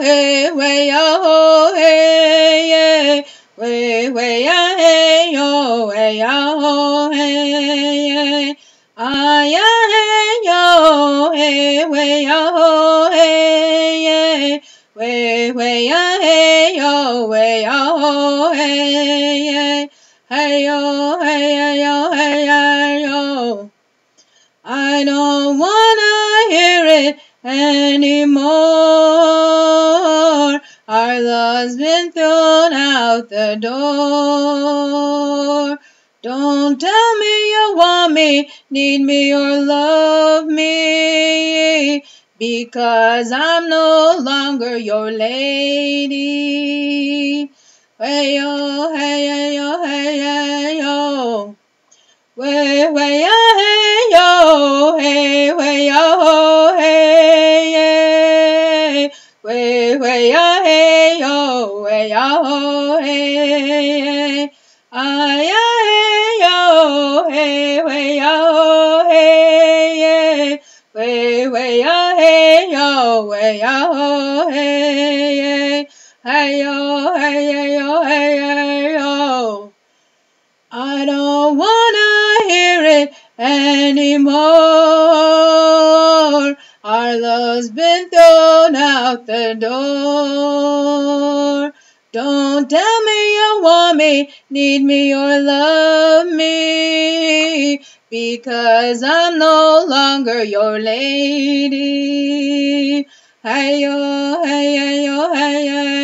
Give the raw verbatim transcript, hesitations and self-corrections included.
hey, way oh hey, yeah. Way, way ah hey yo, way oh hey, yeah. Ah yeah hey yo, hey, way oh hey, yeah. Way, way ah hey yo, way oh hey, yeah. Hey yo, hey, hey yo, hey, hey yo. I don't wanna hear it anymore. Our love's been thrown out the door. Don't tell me you want me, need me, or love me, because I'm no longer your lady. Hey yo, hey, hey yo, hey, hey yo. Way, way, ah, hey, yo, hey, way, oh, hey, yeah. Way, way, ah, hey, yo, way, oh, hey, ah, yeah, hey, yo, hey, way, oh, hey, yeah. Way, way, ah, hey, yo, way, oh, hey, hey, yo, hey, hey, yo, hey, hey, yo. I don't wanna hear it anymore. Our love's been thrown out the door. Don't tell me you want me, need me, or love me, because I'm no longer your lady. Hey yo, hey, hey yo, hey, hey.